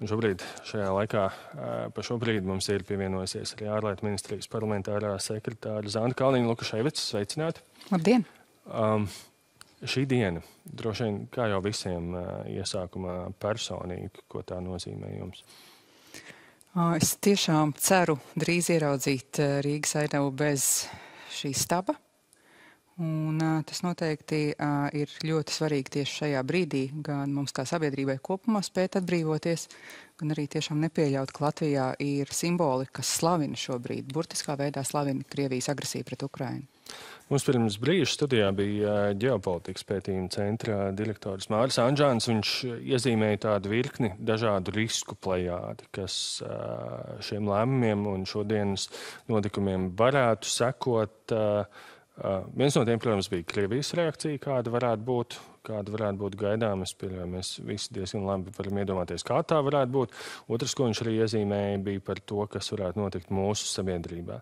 Un šobrīd, šajā laikā, pa šo brīdi mums ir pievienojusies arī ārlietu ministrijas parlamentārā sekretāra Zanda Kalniņa-Lukaševica. Sveicināti! Labdien! Šī diena, droši vien, kā jau visiem iesākumā personīgi, ko tā nozīmē jums? Es tiešām ceru drīz ieraudzīt Rīgas ainavu bez šī staba. Un tas noteikti ir ļoti svarīgi tieši šajā brīdī, gan mums kā sabiedrībai kopumā spēt atbrīvoties, gan arī tiešām nepieļaut, ka Latvijā ir simboli, kas slavina šobrīd, burtiskā veidā slavina Krievijas agresiju pret Ukrainu. Mums pirms brīža studijā bija ģeopolitikas pētījuma centra direktors Māris Anžāns. Viņš iezīmēja tādu virkni dažādu risku plejādi, kas šiem lēmumiem un šodienas notikumiem varētu sekot. Viens no tiem, protams, bija Krievijas reakcija, kāda varētu būt gaidām. Es pieļauju, mēs visi diezgan labi varam iedomāties, kā tā varētu būt. Otrs, ko viņš arī iezīmēja, bija par to, kas varētu notikt mūsu sabiedrībā.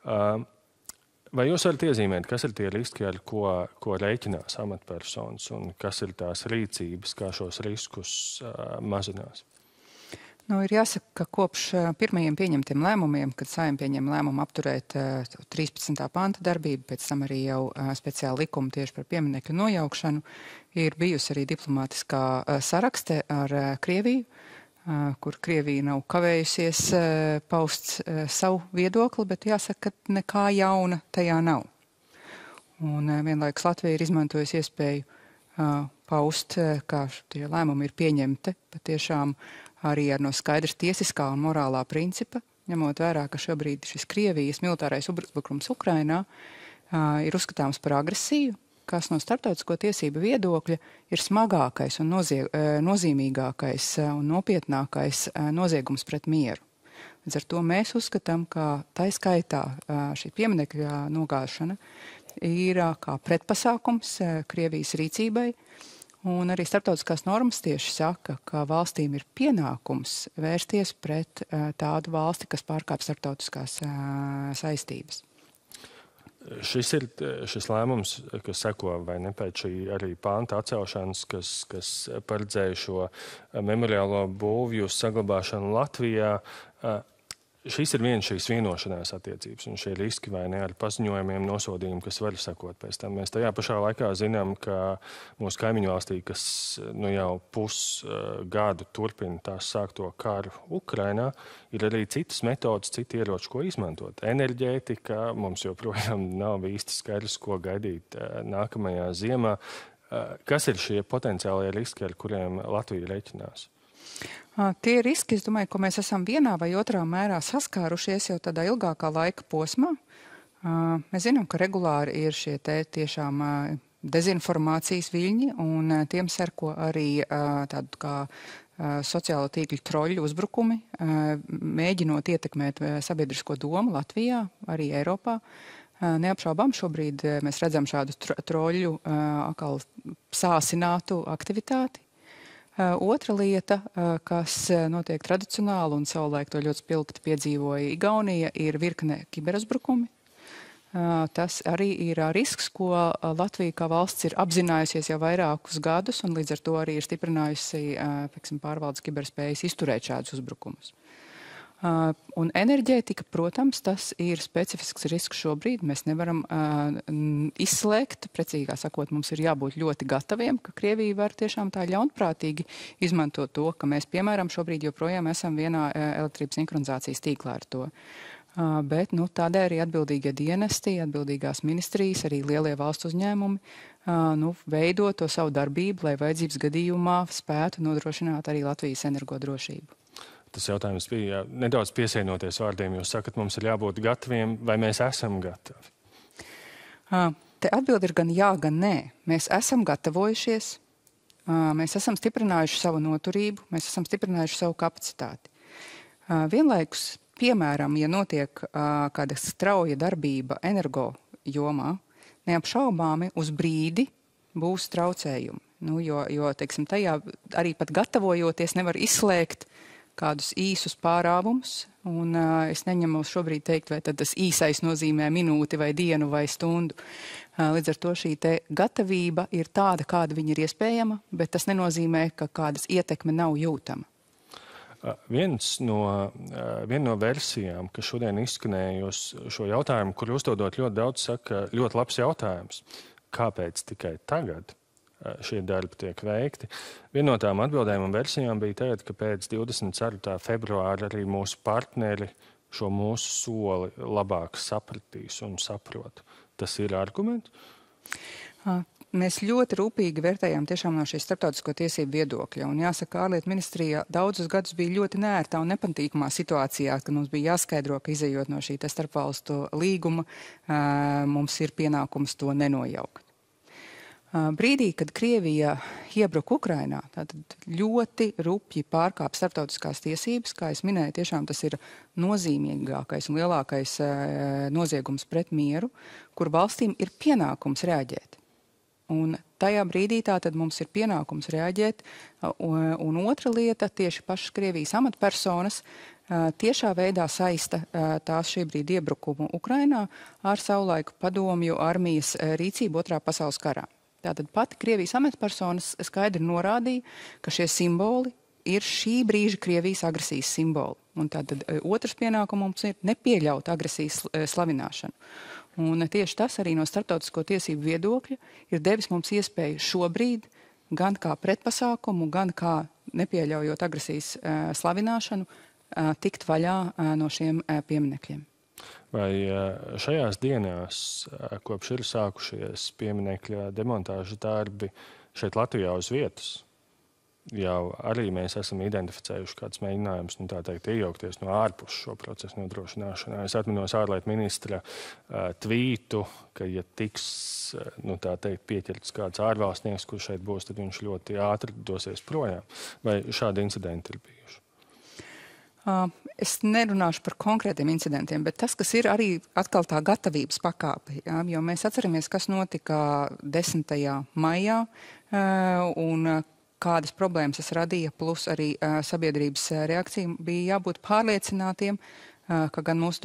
Vai jūs varat iezīmēt, kas ir tie riski, ar ko rēķinās amatpersonas, un kas ir tās rīcības, kā šos riskus mazinās? Ir jāsaka, ka kopš pirmajiem pieņemtiem lēmumiem, kad Saeima pieņem lēmumu apturēt 13. panta darbību, pēc tam arī jau speciāli likumi tieši par pieminekļu nojaukšanu, ir bijusi arī diplomātiskā sarakste ar Krieviju, kur Krievija nav kavējusies paust savu viedokli, bet jāsaka, ka nekā jauna tajā nav. Un vienlaikus Latvija ir izmantojusi iespēju paust, kā tie lēmumi ir pieņemti, patiešām arī ar no skaidrs tiesiskā un morālā principa, ņemot vērā, ka šobrīd šis Krievijas militārais uzbrukums Ukrainā ir uzskatāms par agresiju, kas no starptautisko tiesību viedokļa ir smagākais un nozīmīgākais un nopietnākais noziegums pret mieru. Līdz ar to mēs uzskatām, ka tai skaitā šī pieminekļa nogāšana ir kā pretpasākums Krievijas rīcībai. Un arī starptautiskās normas tieši saka, ka valstīm ir pienākums vērsties pret tādu valsti, kas pārkāpj starptautiskās saistības. Šis lēmums, kas seko vai ne pēc šī arī panta atcelšanas, kas paredzēja šo memoriālo būvju saglabāšanu Latvijā, šis ir šīs vienošanās attiecības un šie riski vai ne ar paziņojumiem, nosodījumu, kas var sekot pēc tam. Mēs tajā pašā laikā zinām, ka mūsu kaimiņu valstī, kas jau pusgadu turpina tās sākto karu Ukrainā, ir arī citas metodas, citi ieroči, ko izmantot. Enerģētika, mums joprojām nav īsti skaidrs, ko gaidīt nākamajā ziemā. Kas ir šie potenciālie riski, ar kuriem Latvija reiķinās? Tie riski, es domāju, ko mēs esam vienā vai otrā mērā saskārušies jau tādā ilgākā laika posmā. Mēs zinām, ka regulāri ir šie tiešām dezinformācijas viļņi, un tiem seko arī tādu kā sociālo tīkļu troļu uzbrukumi, mēģinot ietekmēt sabiedrisko domu Latvijā, arī Eiropā. Neapšaubām šobrīd mēs redzam šādu troļu atkal sāsinātu aktivitāti. Otra lieta, kas notiek tradicionāli un savulaik to ļoti spilgti piedzīvoja Igaunija, ir virkne kiberuzbrukumi. Tas arī ir risks, ko Latvija kā valsts ir apzinājusies jau vairākus gadus, un līdz ar to arī ir stiprinājusi pārvaldes kiberspējas izturēt šādus uzbrukumus. Un enerģētika, protams, tas ir specifisks risks šobrīd. Mēs nevaram izslēgt, precīgā sakot, mums ir jābūt ļoti gataviem, ka Krievija var tiešām tā ļaunprātīgi izmantot to, ka mēs, piemēram, šobrīd joprojām esam vienā elektrības sinhronizācijas tīklā ar to. Bet tādēļ arī atbildīgie dienesti, atbildīgās ministrijas, arī lielie valsts uzņēmumi veido to savu darbību, lai vajadzības gadījumā spētu nodrošināt arī Latvijas energodrošību. Tas jautājums bija nedaudz piesienoties vārdiem. Jūs sakat, mums ir jābūt gataviem, vai mēs esam gatavi? Te atbildi ir gan jā, gan nē. Mēs esam gatavojušies, mēs esam stiprinājuši savu noturību, mēs esam stiprinājuši savu kapacitāti. Vienlaikus, piemēram, ja notiek kāda strauja darbība energo jomā, neapšaubāmi uz brīdi būs traucējumi. Jo teiksim, tajā arī pat gatavojoties nevar izslēgt kādus īsus pārāvumus, un es neņemu šobrīd teikt, vai tad tas īsais nozīmē minūti vai dienu vai stundu. Līdz ar to šī te gatavība ir tāda, kāda viņa ir iespējama, bet tas nenozīmē, ka kādas ietekme nav jūtama. Viena no versijām, kas šodien izskanēja uz šo jautājumu, kur uzdodot ļoti daudz, saka, ļoti labs jautājums, kāpēc tikai tagad šie darbi tiek veikti. Viena no tām atbildēm un versijām bija tāda, ka pēc 24. februāra arī mūsu partneri šo mūsu soli labāk sapratīs un saprot. Tas ir arguments? Mēs ļoti rūpīgi vērtējām tiešām no šīs starptautisko tiesību viedokļa. Un jāsaka, ārlietu ministrijā daudzus gadus bija ļoti neērtā un nepatīkamā situācijā, kad mums bija jāskaidro, ka izejot no šī starpvalstu līguma, mums ir pienākums to nenojaukt. Brīdī, kad Krievija iebruka Ukrainā, tātad ļoti rupji pārkāp starptautiskās tiesības, kā es minēju, tiešām tas ir nozīmīgākais un lielākais noziegums pret mieru, kur valstīm ir pienākums reaģēt. Un tajā brīdī tātad mums ir pienākums reaģēt, un otra lieta, tieši pašas Krievijas amatpersonas tiešā veidā saista tās šī brīdi iebrukumu Ukrainā ar savulaiku padomju armijas rīcību Otrā pasaules karā. Tātad pati Krievijas amatpersonas skaidri norādīja, ka šie simboli ir šī brīža Krievijas agresijas simboli. Un tātad otrs pienākums ir nepieļaut agresijas slavināšanu. Un tieši tas arī no starptautisko tiesību viedokļa ir devis mums iespēju šobrīd gan kā pretpasākumu, gan kā nepieļaujot agresijas slavināšanu, tikt vaļā no šiem pieminekļiem. Vai šajās dienās, kopš ir sākušies pieminekļa demontāžas darbi šeit Latvijā uz vietas, jau arī mēs esam identificējuši kāds mēģinājums, tā teikt, iejaukties no ārpus šo procesu nodrošināšanā. Es atminos ārlietu ministra tvītu, ka, ja tiks, tā teikt, pieķerts kāds ārvalstnieks, kurš šeit būs, tad viņš ļoti ātri dosies projām. Vai šādi incidenti ir bijuši? Es nerunāšu par konkrētiem incidentiem, bet tas, kas ir arī atkal tā gatavības pakāpe, jo mēs atceramies, kas notika 10. maijā un kādas problēmas tas radīja, plus arī sabiedrības reakcija, bija jābūt pārliecinātiem, ka gan mūsu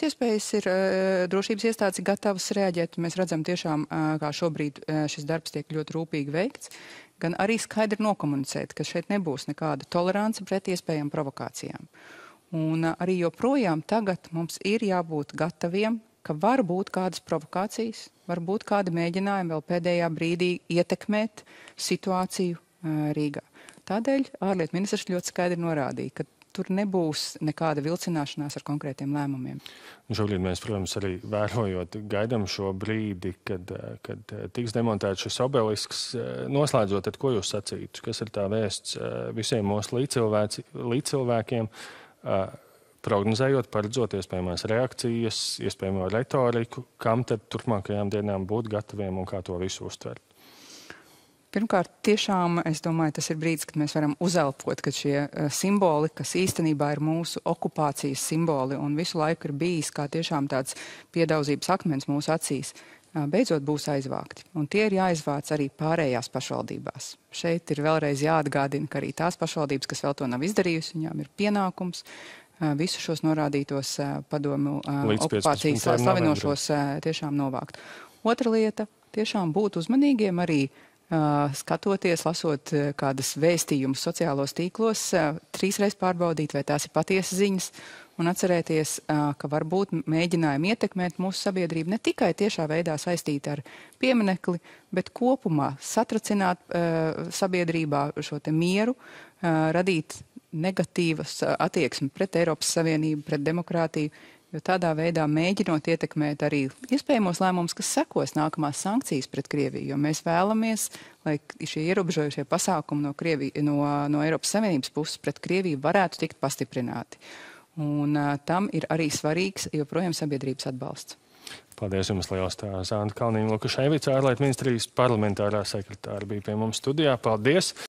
drošības iestādes ir gatavas reaģēt. Mēs redzam tiešām, kā šobrīd šis darbs tiek ļoti rūpīgi veikts, gan arī skaidri nokomunicēt, ka šeit nebūs nekāda tolerance pret iespējām provokācijām. Un arī joprojām tagad mums ir jābūt gataviem, ka var būt kādas provokācijas, var būt kādi mēģinājumi vēl pēdējā brīdī ietekmēt situāciju Rīgā. Tādēļ ārlietu ministrs ļoti skaidri norādīja, ka tur nebūs nekāda vilcināšanās ar konkrētiem lēmumiem. Šobrīd mēs, protams, arī vērojot, gaidām šo brīdi, kad tiks demontēts šis obelisks. Noslēdzot, tad ko jūs sacītu? Kas ir tā vēsts visiem mūsu līdzcilvēkiem, prognozējot, paredzot iespējamās reakcijas, iespējamo retoriku, kam tad turpmākajām dienām būt gataviem un kā to visu uztvert? Pirmkārt, tiešām, es domāju, tas ir brīdis, kad mēs varam uzelpot, ka šie simboli, kas īstenībā ir mūsu okupācijas simboli un visu laiku ir bijis kā tiešām tāds piedauzības akmens mūsu acīs, beidzot būs aizvākti. Un tie ir jāizvāc arī pārējās pašvaldībās. Šeit ir vēlreiz jāatgādina, ka arī tās pašvaldības, kas vēl to nav izdarījusi, viņām ir pienākums visu šos norādītos padomu okupācijas slavinošos tiešām novākt. Otra lieta, tiešām būt uzmanīgiem arī skatoties, lasot kādas vēstījumus sociālos tīklos, 3 reizes pārbaudīt, vai tās ir patiesas ziņas, un atcerēties, ka varbūt mēģinājumi ietekmēt mūsu sabiedrību ne tikai tiešā veidā saistīti ar pieminekli, bet kopumā satracināt sabiedrībā šo te mieru, radīt negatīvas attieksmi pret Eiropas Savienību, pret demokrātiju, jo tādā veidā mēģinot ietekmēt arī iespējamos lēmumus, kas sekos nākamās sankcijas pret Krieviju, jo mēs vēlamies, lai šie ierobežojušie pasākumi no Eiropas Savienības puses pret Krieviju varētu tikt pastiprināti. Un tam ir arī svarīgs joprojām sabiedrības atbalsts. Paldies jums liels, tā Zanta Kalniņa Lukaševica, ārlietu ministrijas parlamentārā sekretāra bija pie mums studijā. Paldies!